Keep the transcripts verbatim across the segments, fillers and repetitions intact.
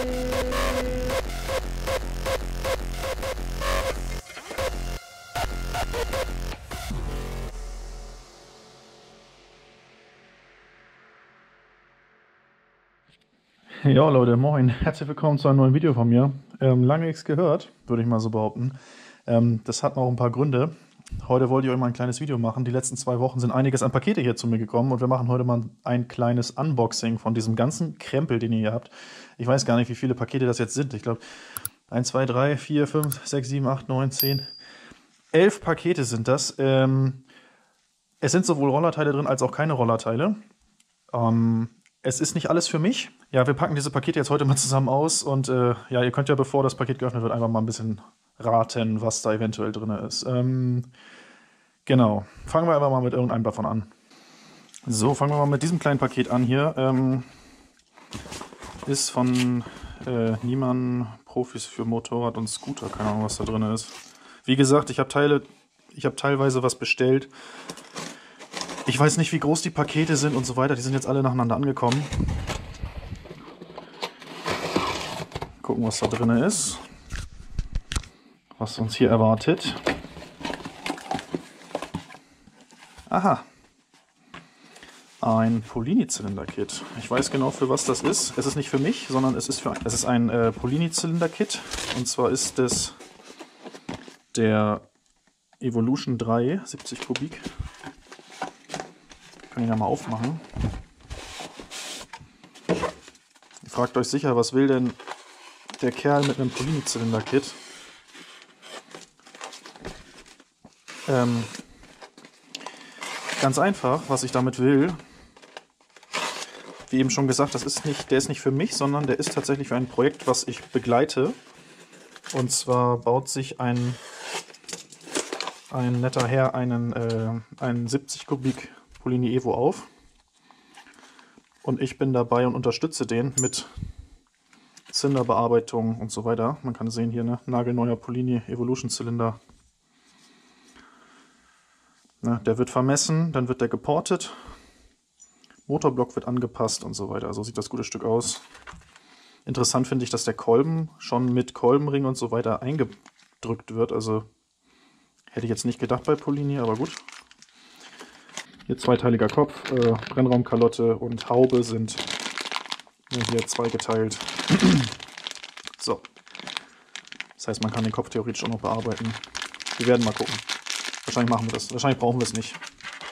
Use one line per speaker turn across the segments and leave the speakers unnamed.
Ja Leute, moin, herzlich willkommen zu einem neuen Video von mir. Ähm, lange nichts gehört, würde ich mal so behaupten. Ähm, das hat noch ein paar Gründe. Heute wollte ich euch mal ein kleines Video machen. Die letzten zwei Wochen sind einiges an Pakete hier zu mir gekommen und wir machen heute mal ein kleines Unboxing von diesem ganzen Krempel, den ihr hier habt. Ich weiß gar nicht, wie viele Pakete das jetzt sind. Ich glaube, eins, zwei, drei, vier, fünf, sechs, sieben, acht, neun, zehn, elf Pakete sind das. Ähm, es sind sowohl Rollerteile drin als auch keine Rollerteile. Ähm, Es ist nicht alles für mich. Ja, wir packen diese Pakete jetzt heute mal zusammen aus und äh, ja, ihr könnt ja, bevor das Paket geöffnet wird, einfach mal ein bisschen raten, was da eventuell drin ist. Ähm, genau, fangen wir einfach mal mit irgendeinem davon an. So, fangen wir mal mit diesem kleinen Paket an hier. Ähm, ist von äh, Niemann, Profis für Motorrad und Scooter, keine Ahnung, was da drin ist. Wie gesagt, ich habe Teile, ich habe teilweise was bestellt. Ich weiß nicht, wie groß die Pakete sind und so weiter. Die sind jetzt alle nacheinander angekommen. Gucken, was da drin ist. Was uns hier erwartet. Aha. Ein Polini-Zylinder-Kit. Ich weiß genau, für was das ist. Es ist nicht für mich, sondern es ist, für, es ist ein äh, Polini-Zylinder-Kit. Und zwar ist es der Evolution drei, siebzig Kubik. Ich kann ihn ja mal aufmachen. Ihr fragt euch sicher, was will denn der Kerl mit einem Polini-Zylinder-Kit? Ähm, ganz einfach, was ich damit will. Wie eben schon gesagt, das ist nicht, der ist nicht für mich, sondern der ist tatsächlich für ein Projekt, was ich begleite. Und zwar baut sich ein, ein netter Herr einen, äh, einen siebzig Kubik Polini Evo auf und ich bin dabei und unterstütze den mit Zylinderbearbeitung und so weiter. Man kann sehen hier, ne, nagelneuer Polini Evolution Zylinder. Ne, der wird vermessen, dann wird der geportet, Motorblock wird angepasst und so weiter. So sieht das gute Stück aus. Interessant finde ich, dass der Kolben schon mit Kolbenring und so weiter eingedrückt wird. Also hätte ich jetzt nicht gedacht bei Polini, aber gut. Hier zweiteiliger Kopf, äh, Brennraumkalotte und Haube sind ja, hier zweigeteilt. So. Das heißt, man kann den Kopf theoretisch auch noch bearbeiten. Wir werden mal gucken. Wahrscheinlich machen wir das. Wahrscheinlich brauchen wir es nicht.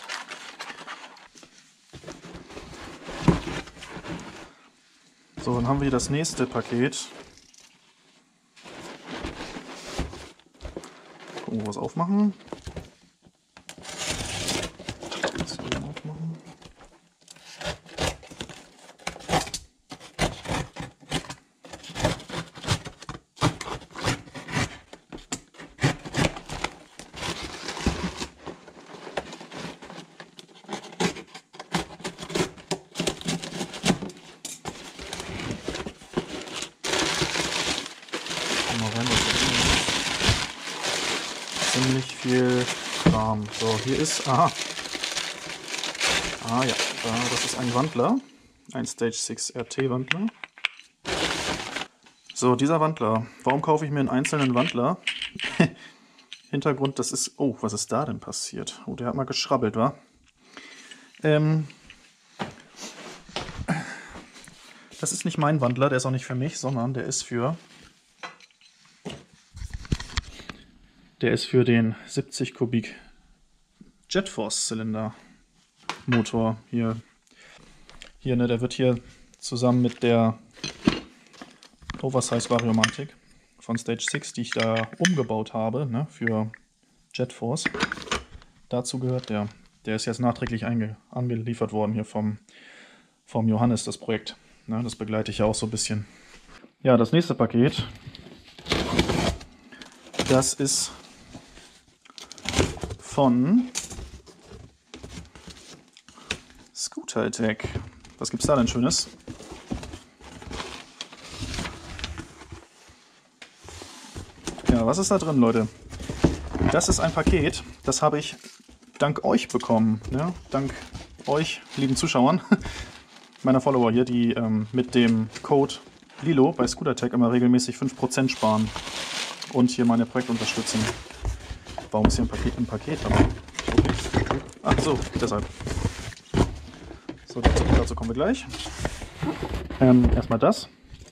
So, dann haben wir hier das nächste Paket. Gucken, wo wir es aufmachen. Ziemlich viel Kram. So, hier ist, aha. Ah ja, das ist ein Wandler. Ein Stage sechs R T Wandler. So, dieser Wandler. Warum kaufe ich mir einen einzelnen Wandler? Hintergrund, das ist... Oh, was ist da denn passiert? Oh, der hat mal geschrabbelt, wa? Ähm... Das ist nicht mein Wandler, der ist auch nicht für mich, sondern der ist für... Der ist für den siebzig Kubik Jetforce Zylinder Motor. Hier, hier ne, der wird hier zusammen mit der Oversize Variomatic von Stage sechs, die ich da umgebaut habe, ne, für Jetforce. Dazu gehört der. Der ist jetzt nachträglich angeliefert worden hier vom, vom Johannes, das Projekt. Ne, das begleite ich ja auch so ein bisschen. Ja, das nächste Paket, das ist von Scooter Attack. Was gibt's da denn Schönes? Ja, was ist da drin, Leute? Das ist ein Paket, das habe ich dank euch bekommen. Ne? Dank euch, lieben Zuschauern, meiner Follower hier, die ähm, mit dem Code Lilo bei Scootertech immer regelmäßig fünf Prozent sparen und hier meine Projekte unterstützen. Warum ist hier ein Paket im Paket? Aber okay. Ach so, deshalb. So, dazu, dazu kommen wir gleich. Ähm, erstmal das.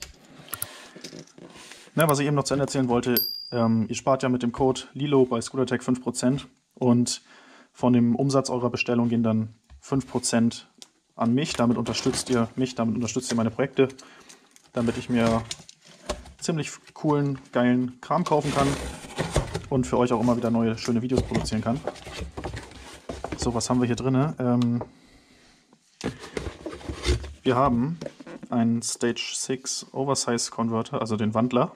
Na, was ich eben noch zu Ende erzählen wollte, ähm, ihr spart ja mit dem Code Lilo bei Scootertech fünf Prozent und von dem Umsatz eurer Bestellung gehen dann fünf Prozent an mich. Damit unterstützt ihr mich, damit unterstützt ihr meine Projekte, damit ich mir ziemlich coolen, geilen Kram kaufen kann und für euch auch immer wieder neue, schöne Videos produzieren kann. So, was haben wir hier drin? Ähm, wir haben einen Stage sechs Oversize Converter, also den Wandler.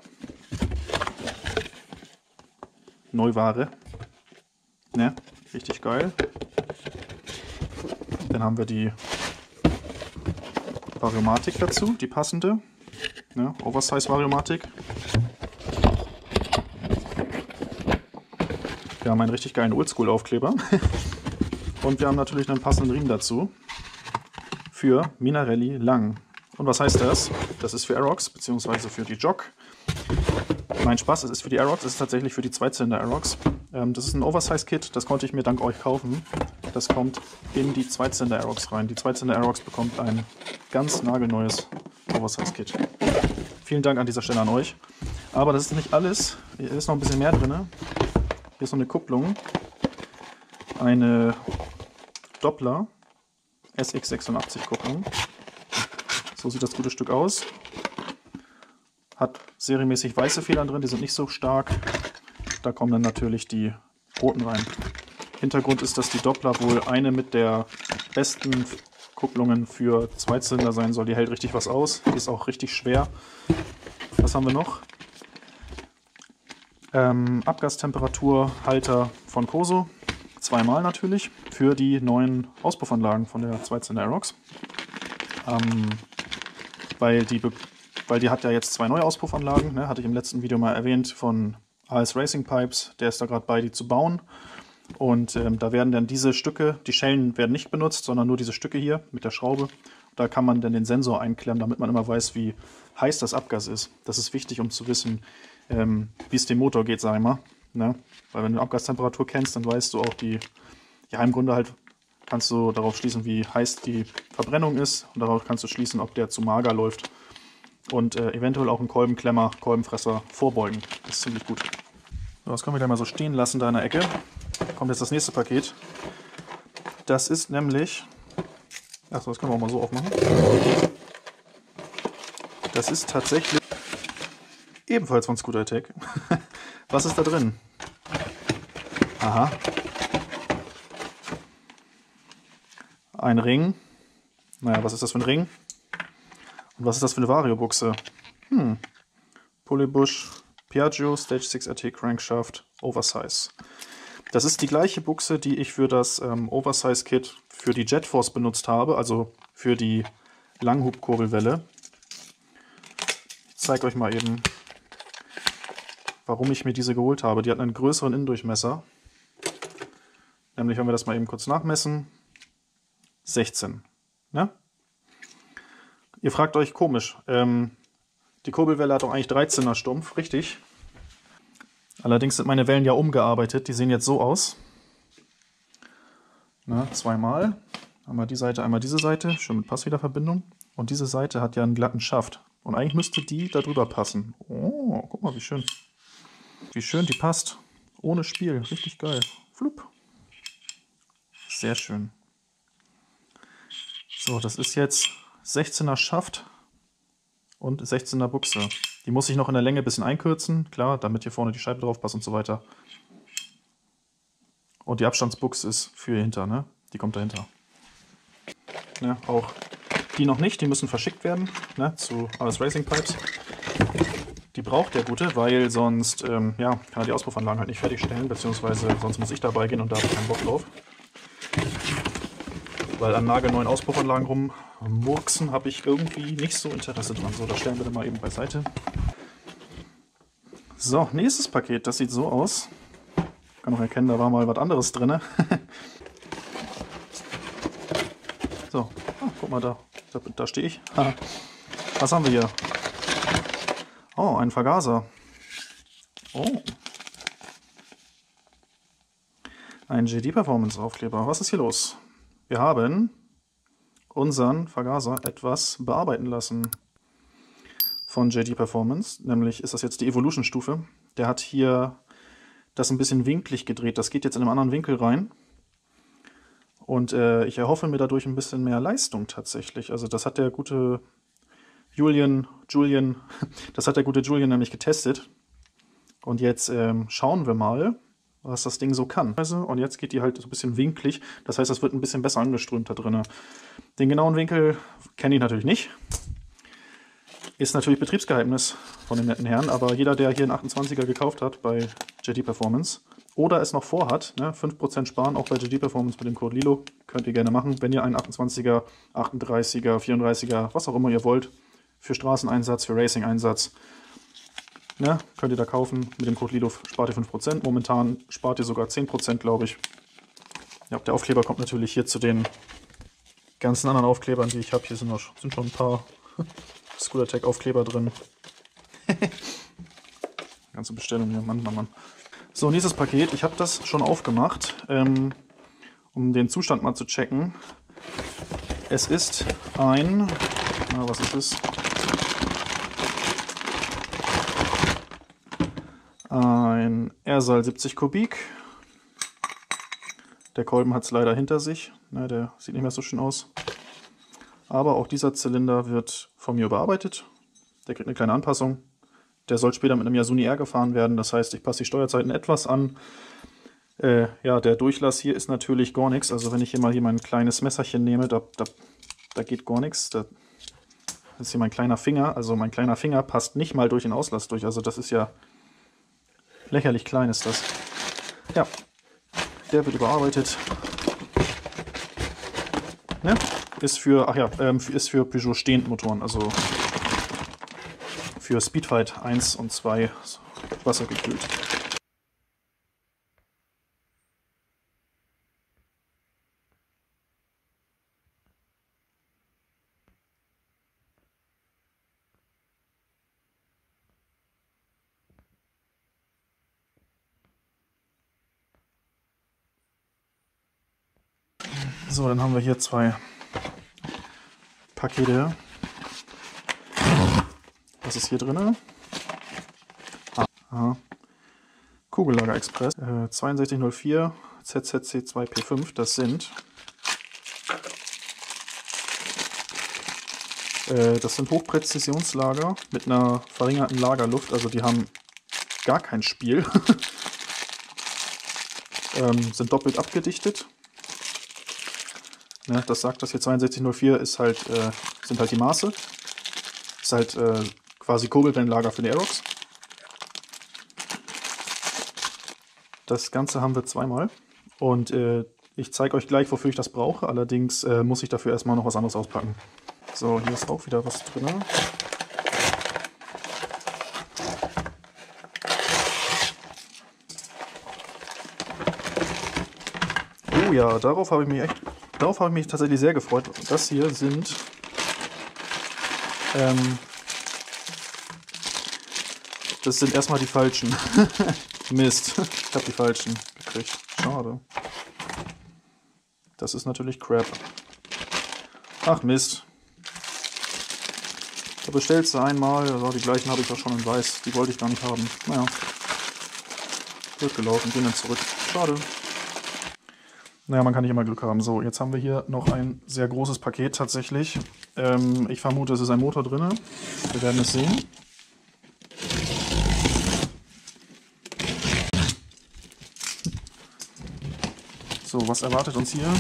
Neuware. Ne, richtig geil. Dann haben wir die Variomatik dazu, die passende. Ne, Oversize Variomatik. Wir haben einen richtig geilen Oldschool-Aufkleber. Und wir haben natürlich einen passenden Riemen dazu. Für Minarelli Lang. Und was heißt das? Das ist für Aerox, beziehungsweise für die Jog. Mein Spaß, es ist für die Aerox, es ist tatsächlich für die Zweizylinder Aerox. Ähm, das ist ein Oversize-Kit, das konnte ich mir dank euch kaufen. Das kommt in die Zweizylinder Aerox rein. Die Zweizylinder Aerox bekommt ein ganz nagelneues Oversize-Kit. Vielen Dank an dieser Stelle an euch. Aber das ist nicht alles. Hier ist noch ein bisschen mehr drin. Hier ist noch eine Kupplung. Eine Doppler S X sechsundachtzig Kupplung. So sieht das gute Stück aus. Hat serienmäßig weiße Federn drin, die sind nicht so stark. Da kommen dann natürlich die roten rein. Hintergrund ist, dass die Doppler wohl eine mit der besten Kupplungen für Zweizylinder sein soll. Die hält richtig was aus. Die ist auch richtig schwer. Was haben wir noch? Ähm, Abgastemperaturhalter von Koso. Zweimal natürlich. Für die neuen Auspuffanlagen von der Zweizylinder Aerox. Ähm, weil, die, weil die hat ja jetzt zwei neue Auspuffanlagen. Ne? Hatte ich im letzten Video mal erwähnt von A S Racing Pipes. Der ist da gerade bei, die zu bauen. Und ähm, da werden dann diese Stücke, die Schellen werden nicht benutzt, sondern nur diese Stücke hier mit der Schraube. Da kann man dann den Sensor einklemmen, damit man immer weiß, wie heiß das Abgas ist. Das ist wichtig, um zu wissen, ähm, wie es dem Motor geht, sag ich mal. Ne? Weil wenn du Abgastemperatur kennst, dann weißt du auch die, ja im Grunde halt, kannst du darauf schließen, wie heiß die Verbrennung ist. Und darauf kannst du schließen, ob der zu mager läuft. Und äh, eventuell auch einen Kolbenklemmer, Kolbenfresser vorbeugen. Das ist ziemlich gut. So, das können wir gleich mal so stehen lassen da in der Ecke. Kommt jetzt das nächste Paket. Das ist nämlich... Achso, das können wir auch mal so aufmachen. Das ist tatsächlich ebenfalls von Scootertech. Was ist da drin? Aha. Ein Ring. Naja, was ist das für ein Ring? Und was ist das für eine Vario-Buchse? Hm. Polybush Piaggio Stage sechs R T Crankshaft Oversize. Das ist die gleiche Buchse, die ich für das ähm, Oversize-Kit für die Jetforce benutzt habe, also für die Langhubkurbelwelle. Ich zeige euch mal eben, warum ich mir diese geholt habe. Die hat einen größeren Innendurchmesser. Nämlich, wenn wir das mal eben kurz nachmessen, sechzehn. Ne? Ihr fragt euch, komisch, ähm, die Kurbelwelle hat doch eigentlich dreizehner Stumpf, richtig? Allerdings sind meine Wellen ja umgearbeitet, die sehen jetzt so aus. Na, zweimal. Einmal die Seite, einmal diese Seite, schön mit Passwiederverbindung. Und diese Seite hat ja einen glatten Schaft. Und eigentlich müsste die da drüber passen. Oh, guck mal, wie schön. Wie schön die passt. Ohne Spiel, richtig geil. Flup. Sehr schön. So, das ist jetzt sechzehner Schaft und sechzehner Buchse. Die muss ich noch in der Länge ein bisschen einkürzen, klar, damit hier vorne die Scheibe drauf passt und so weiter. Und die Abstandsbuchse ist für hier hinter, ne? Die kommt dahinter. Ne, auch die noch nicht, die müssen verschickt werden, ne, zu A S Racing Pipes. Die braucht der Gute, weil sonst ähm, ja, kann er die Auspuffanlagen halt nicht fertigstellen, beziehungsweise sonst muss ich dabei gehen und da habe ich keinen Bock drauf. Weil an nagelneuen Auspuffanlagen rummurksen habe ich irgendwie nicht so Interesse dran. So, das stellen wir dann mal eben beiseite. So, nächstes Paket, das sieht so aus. Ich kann noch erkennen, da war mal was anderes drin. So, ah, guck mal da, da, da stehe ich. Was haben wir hier? Oh, ein Vergaser. Oh. Ein J D Performance Aufkleber. Was ist hier los? Wir haben unseren Vergaser etwas bearbeiten lassen von J D Performance. Nämlich ist das jetzt die Evolution-Stufe. Der hat hier das ein bisschen winklig gedreht. Das geht jetzt in einen anderen Winkel rein. Und äh, ich erhoffe mir dadurch ein bisschen mehr Leistung tatsächlich. Also das hat der gute Julian, Julian, das hat der gute Julian nämlich getestet. Und jetzt ähm, schauen wir mal, was das Ding so kann. Und jetzt geht die halt so ein bisschen winklig. Das heißt, das wird ein bisschen besser angeströmt da drin. Den genauen Winkel kenne ich natürlich nicht. Ist natürlich Betriebsgeheimnis von den netten Herren. Aber jeder, der hier einen achtundzwanziger gekauft hat bei J D Performance oder es noch vorhat, ne, fünf Prozent sparen, auch bei J D Performance mit dem Code Lilo, könnt ihr gerne machen, wenn ihr einen achtundzwanziger, achtunddreißiger, vierunddreißiger, was auch immer ihr wollt, für Straßeneinsatz, für Racing-Einsatz, ne, könnt ihr da kaufen. Mit dem Code Lilo spart ihr fünf Prozent. Momentan spart ihr sogar zehn Prozent, glaube ich. Ja, der Aufkleber kommt natürlich hier zu den ganzen anderen Aufklebern, die ich habe. Hier sind, noch, sind schon ein paar Scootertech-Aufkleber drin. Ganze Bestellung hier, Mann, Mann, Mann. So, nächstes Paket. Ich habe das schon aufgemacht, ähm, um den Zustand mal zu checken. Es ist ein... Na, was ist es? Ein Airseil siebzig Kubik. Der Kolben hat es leider hinter sich. Na, der sieht nicht mehr so schön aus. Aber auch dieser Zylinder wird von mir überarbeitet. Der kriegt eine kleine Anpassung. Der soll später mit einem Yasuni R gefahren werden. Das heißt, ich passe die Steuerzeiten etwas an. Äh, ja, der Durchlass hier ist natürlich gar nichts. Also wenn ich hier mal hier mein kleines Messerchen nehme, da, da, da geht gar nichts. Da ist hier mein kleiner Finger. Also mein kleiner Finger passt nicht mal durch den Auslass durch. Also das ist ja lächerlich klein ist das. Ja, der wird überarbeitet. Ne? Ist für, ach ja, ähm, ist für Peugeot Stehendmotoren. Also für Speedfight eins und zwei wassergekühlt. So, dann haben wir hier zwei Pakete. Was ist hier drin? Ah, Kugellager Express äh, zwei sechs null vier Z Z C zwei P fünf. Das sind äh, das sind Hochpräzisionslager mit einer verringerten Lagerluft. Also die haben gar kein Spiel. ähm, sind doppelt abgedichtet. Ne, das sagt das hier zwei sechs null vier ist halt, äh, sind halt die Maße. Ist halt äh, quasi Kurbelwellenlager für die Aerox. Das Ganze haben wir zweimal. Und äh, ich zeige euch gleich, wofür ich das brauche. Allerdings äh, muss ich dafür erstmal noch was anderes auspacken. So, hier ist auch wieder was drin. Oh ja, darauf habe ich mich echt... Darauf habe ich mich tatsächlich sehr gefreut. Das hier sind ähm, das sind erstmal die falschen. Mist, ich habe die falschen gekriegt. Schade. Das ist natürlich Crap. Ach Mist. Da bestellst du einmal, also die gleichen habe ich doch schon in weiß. Die wollte ich gar nicht haben. Naja. Wird gelaufen, gehen dann zurück. Schade. Naja, man kann nicht immer Glück haben. So, jetzt haben wir hier noch ein sehr großes Paket tatsächlich. Ähm, ich vermute, es ist ein Motor drin. Wir werden es sehen. So, was erwartet uns hier?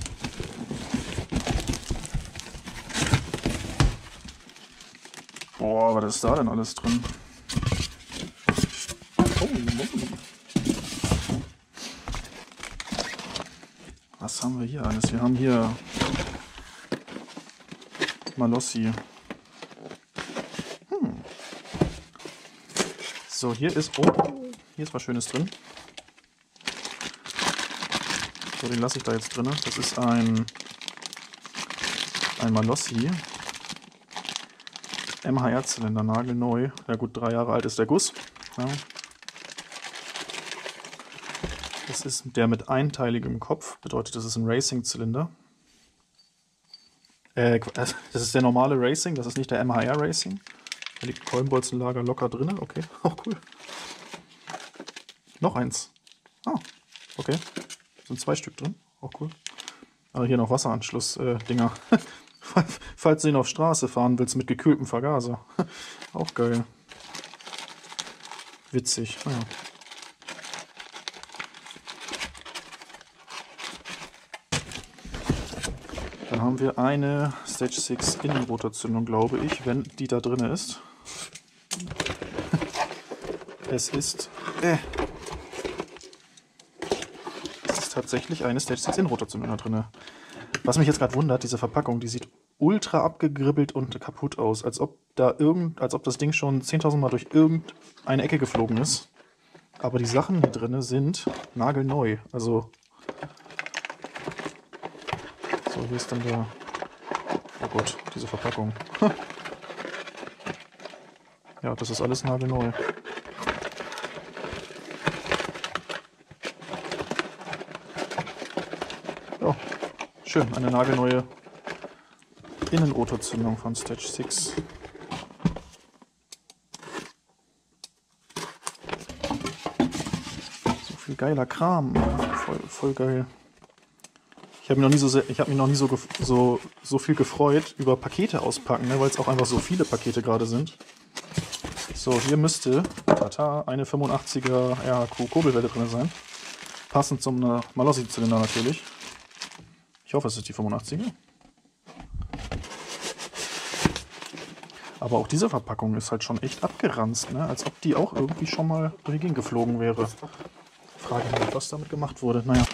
Boah, was ist da denn alles drin? Oh, was haben wir hier alles? Wir haben hier Malossi. Hm. So, hier ist... Oh, hier ist was Schönes drin. So, den lasse ich da jetzt drin. Das ist ein, ein Malossi. M H R-Zylinder, nagelneu. Ja gut, drei Jahre alt ist der Guss. Ja. Das ist der mit einteiligem Kopf, bedeutet, das ist ein Racing-Zylinder. Äh, das ist der normale Racing, das ist nicht der M H R Racing. Da liegt Kolbenbolzenlager locker drin, okay, auch cool. Noch eins. Ah, okay. Sind zwei Stück drin, auch cool. Aber hier noch Wasseranschluss-Dinger. Äh, Falls du ihn auf Straße fahren willst mit gekühltem Vergaser. Auch geil. Witzig, naja. Dann haben wir eine Stage sechs Innenrotorzündung, glaube ich, wenn die da drin ist. Es ist... Äh, es ist tatsächlich eine Stage sechs Innenrotorzündung da drin. Was mich jetzt gerade wundert, diese Verpackung, die sieht ultra abgegribbelt und kaputt aus. Als ob da irgend, als ob das Ding schon zehntausend Mal durch irgendeine Ecke geflogen ist. Aber die Sachen hier drin sind nagelneu. Also... So, hier ist dann der... Oh Gott, diese Verpackung. Ja, das ist alles nagelneu. Ja, schön, eine nagelneue Innenrotorzündung von Stage sechs. So viel geiler Kram, voll, voll geil. Ich habe mich noch nie, so, sehr, ich hab mich noch nie so, so, so viel gefreut über Pakete auspacken, ne, weil es auch einfach so viele Pakete gerade sind. So, hier müsste tata, eine fünfundachtziger R H Q-Kurbelwelle drin sein. Passend zum Malossi-Zylinder natürlich. Ich hoffe, es ist die fünfundachtziger. Aber auch diese Verpackung ist halt schon echt abgeranzt, ne? Als ob die auch irgendwie schon mal durch die Gegend geflogen wäre. Frage mich, was damit gemacht wurde. Naja.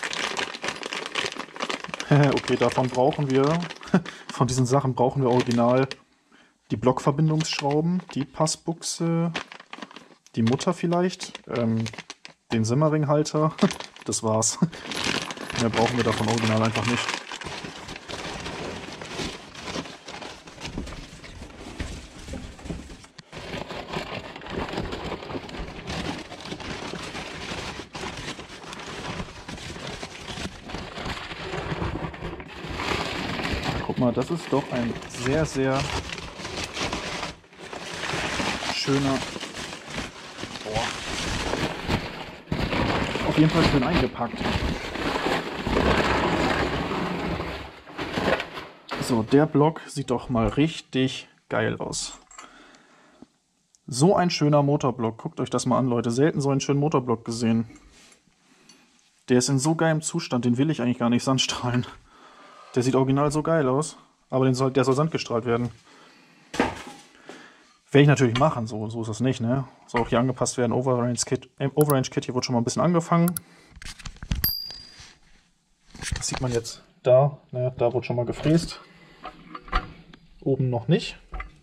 Okay, davon brauchen wir, von diesen Sachen brauchen wir original die Blockverbindungsschrauben, die Passbuchse, die Mutter vielleicht, ähm, den Simmering-Halter. Das war's. Mehr brauchen wir davon original einfach nicht. Guck mal, das ist doch ein sehr, sehr schöner... Boah. Auf jeden Fall schön eingepackt. So, der Block sieht doch mal richtig geil aus. So ein schöner Motorblock. Guckt euch das mal an, Leute. Selten so einen schönen Motorblock gesehen. Der ist in so geilem Zustand, den will ich eigentlich gar nicht sandstrahlen. Der sieht original so geil aus, aber den soll, der soll sandgestrahlt werden. Werde ich natürlich machen, so, so ist das nicht, ne? Soll auch hier angepasst werden. Overrange Kit, äh, Overrange Kit, hier wurde schon mal ein bisschen angefangen. Das sieht man jetzt da, ne? Da wurde schon mal gefräst. Oben noch nicht.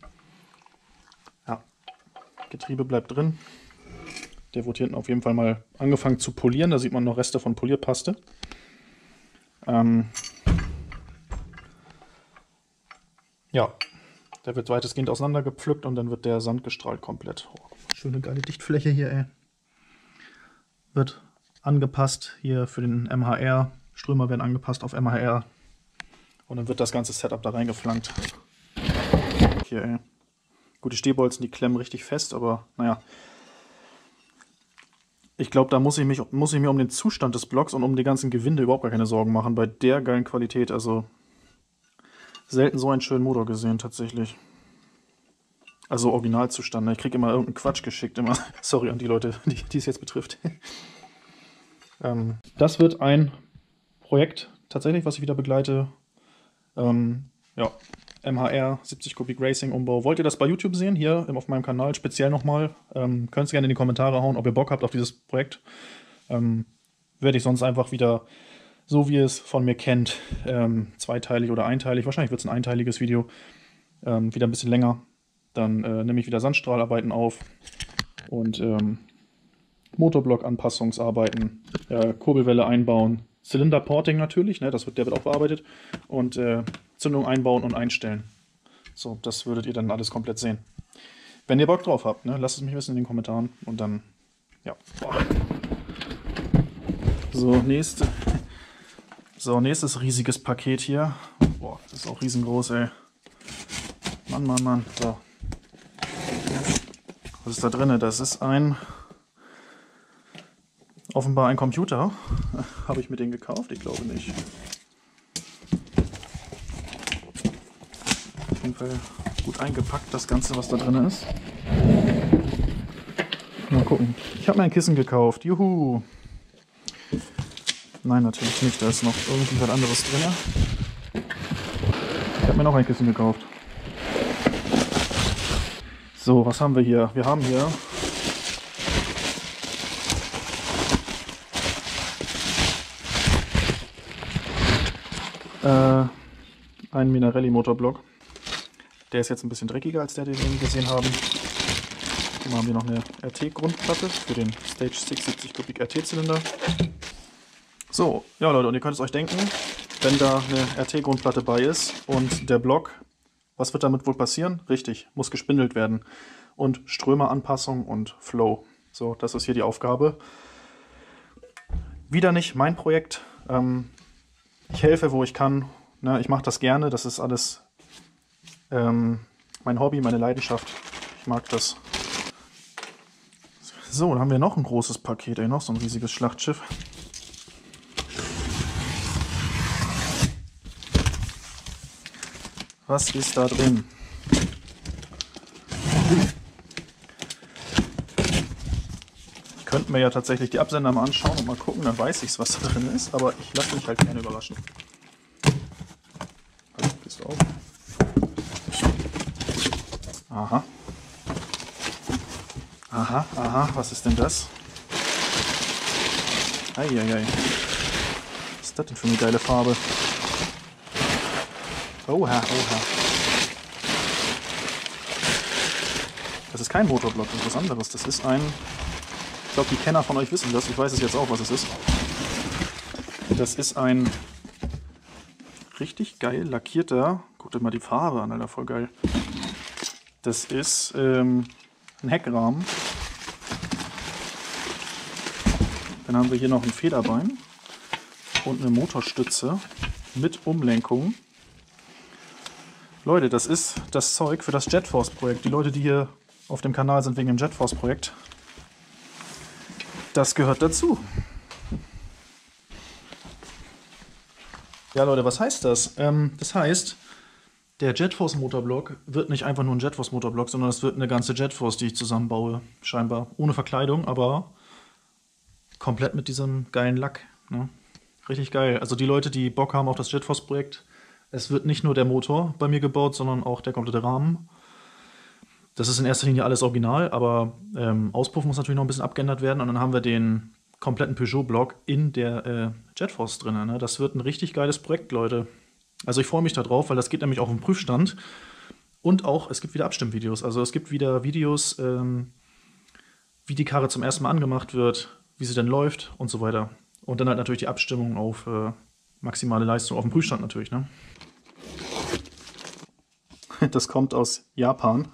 Ja, Getriebe bleibt drin. Der wurde hier hinten auf jeden Fall mal angefangen zu polieren. Da sieht man noch Reste von Polierpaste. Ähm, ja, der wird weitestgehend auseinandergepflückt und dann wird der Sand gestrahlt komplett. Oh, schöne geile Dichtfläche hier, ey. Wird angepasst hier für den M H R. Strömer werden angepasst auf M H R. Und dann wird das ganze Setup da reingeflankt. Hier, ey. Gut, die Stehbolzen, die klemmen richtig fest, aber naja. Ich glaube, da muss ich, mich, muss ich mir um den Zustand des Blocks und um die ganzen Gewinde überhaupt gar keine Sorgen machen. Bei der geilen Qualität, also selten so einen schönen Motor gesehen, tatsächlich. Also Originalzustand, ne? Ich kriege immer irgendeinen Quatsch geschickt, immer. Sorry an die Leute, die, die es jetzt betrifft. ähm, das wird ein Projekt, tatsächlich, was ich wieder begleite. Ähm, ja, M H R, siebzig Kubik Racing Umbau. Wollt ihr das bei YouTube sehen? Hier auf meinem Kanal speziell nochmal. Ähm, könnt ihr gerne in die Kommentare hauen, ob ihr Bock habt auf dieses Projekt. Ähm, werde ich sonst einfach wieder, so wie ihr es von mir kennt, ähm, zweiteilig oder einteilig, wahrscheinlich wird es ein einteiliges Video, ähm, wieder ein bisschen länger. Dann äh, nehme ich wieder Sandstrahlarbeiten auf und ähm, Motorblock-Anpassungsarbeiten, äh, Kurbelwelle einbauen, Zylinderporting natürlich, ne, das wird, der wird auch bearbeitet, und äh, Zündung einbauen und einstellen. So, das würdet ihr dann alles komplett sehen. Wenn ihr Bock drauf habt, ne? Lasst es mich wissen in den Kommentaren und dann, ja. Boah. So, nächste. So, nächstes riesiges Paket hier. Boah, das ist auch riesengroß, ey. Mann, Mann, Mann. So. Was ist da drin? Das ist ein... Offenbar ein Computer. Habe ich mir den gekauft? Ich glaube nicht. Auf jeden Fall gut eingepackt, das Ganze, was da drin ist. Mal gucken. Ich habe mir ein Kissen gekauft. Juhu! Nein, natürlich nicht. Da ist noch irgendwie was anderes drin. Ich habe mir noch ein Kissen gekauft. So, was haben wir hier? Wir haben hier äh, einen Minarelli Motorblock. Der ist jetzt ein bisschen dreckiger als der, den wir gesehen haben. Dann haben wir noch eine R T-Grundplatte für den Stage sechs siebzig Kubik R T-Zylinder. So, ja Leute, und ihr könnt es euch denken, wenn da eine R T-Grundplatte bei ist und der Block, was wird damit wohl passieren? Richtig, muss gespindelt werden. Und Strömeanpassung und Flow. So, das ist hier die Aufgabe. Wieder nicht mein Projekt. Ähm, ich helfe, wo ich kann. Ne, ich mache das gerne, das ist alles ähm, mein Hobby, meine Leidenschaft. Ich mag das. So, dann haben wir noch ein großes Paket, ey, noch so ein riesiges Schlachtschiff. Was ist da drin? Ich könnte mir ja tatsächlich die Absender mal anschauen und mal gucken, dann weiß ich, was da drin ist, aber ich lasse mich halt gerne überraschen. Also, bist du auf? Aha. Aha, aha, was ist denn das? Eieiei. Was ist das denn für eine geile Farbe? Oha, oha. Das ist kein Motorblock, das ist was anderes. Das ist ein... Ich glaube, die Kenner von euch wissen das. Ich weiß es jetzt auch, was es ist. Das ist ein richtig geil lackierter... Guckt euch mal die Farbe an, Alter, voll geil. Das ist ähm, ein Heckrahmen. Dann haben wir hier noch ein Federbein und eine Motorstütze mit Umlenkung. Leute, das ist das Zeug für das JetForce-Projekt. Die Leute, die hier auf dem Kanal sind wegen dem JetForce-Projekt, das gehört dazu. Ja, Leute, was heißt das? Ähm, das heißt, der JetForce-Motorblock wird nicht einfach nur ein JetForce-Motorblock, sondern es wird eine ganze JetForce, die ich zusammenbaue, scheinbar. Ohne Verkleidung, aber komplett mit diesem geilen Lack. Ne? Richtig geil. Also die Leute, die Bock haben auf das JetForce-Projekt, es wird nicht nur der Motor bei mir gebaut, sondern auch der komplette Rahmen. Das ist in erster Linie alles original, aber ähm, Auspuff muss natürlich noch ein bisschen abgeändert werden. Und dann haben wir den kompletten Peugeot-Block in der äh, JetForce drin. Ne? Das wird ein richtig geiles Projekt, Leute. Also ich freue mich darauf, weil das geht nämlich auch im Prüfstand. Und auch, es gibt wieder Abstimmvideos. Also es gibt wieder Videos, ähm, wie die Karre zum ersten Mal angemacht wird, wie sie denn läuft und so weiter. Und dann halt natürlich die Abstimmung auf äh, maximale Leistung, auf dem Prüfstand natürlich, ne? Das kommt aus Japan.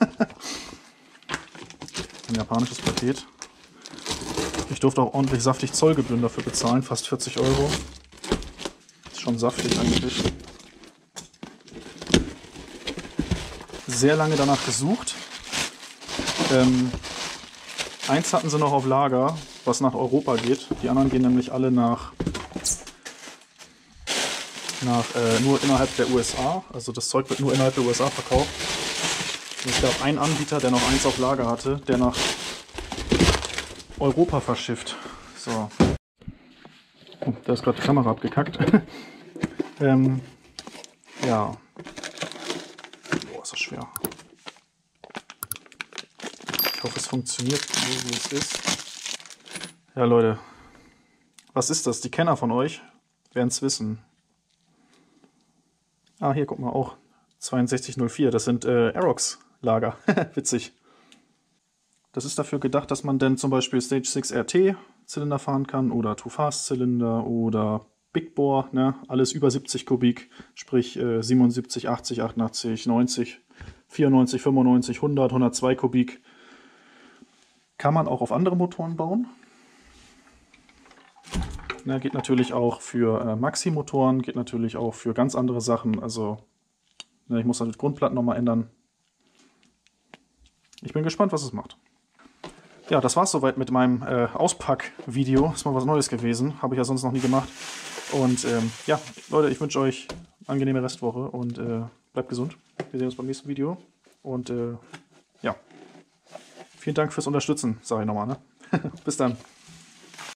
Ein japanisches Paket. Ich durfte auch ordentlich saftig Zollgebühren dafür bezahlen, fast vierzig Euro. Ist schon saftig eigentlich. Sehr lange danach gesucht. Ähm, eins hatten sie noch auf Lager, was nach Europa geht. Die anderen gehen nämlich alle nach, nach äh, nur innerhalb der U S A. Also das Zeug wird nur innerhalb der U S A verkauft. Und es gab einen Anbieter, der noch eins auf Lager hatte, der nach Europa verschifft. So. Oh, da ist gerade die Kamera abgekackt. ähm, ja. Boah, ist das schwer. Ich hoffe, es funktioniert so, wie es ist. Ja, Leute. Was ist das? Die Kenner von euch werden es wissen. Ah, hier, guck mal, auch zweiundsechzig null vier. Das sind äh, Aerox-Lager. Witzig. Das ist dafür gedacht, dass man dann zum Beispiel Stage sechs R T-Zylinder fahren kann oder Too-Fast-Zylinder oder Big Bore, ne? Alles über siebzig Kubik, sprich äh, siebenundsiebzig, achtzig, achtundachtzig, neunzig, vierundneunzig, fünfundneunzig, hundert, hundertzwei Kubik. Kann man auch auf andere Motoren bauen. Ja, geht natürlich auch für äh, Maxi-Motoren, geht natürlich auch für ganz andere Sachen. Also, ja, ich muss halt die Grundplatten nochmal ändern. Ich bin gespannt, was es macht. Ja, das war es soweit mit meinem äh, Auspack-Video. Ist mal was Neues gewesen. Habe ich ja sonst noch nie gemacht. Und ähm, ja, Leute, ich wünsche euch eine angenehme Restwoche und äh, bleibt gesund. Wir sehen uns beim nächsten Video. Und äh, ja, vielen Dank fürs Unterstützen, sage ich nochmal. Ne? Bis dann.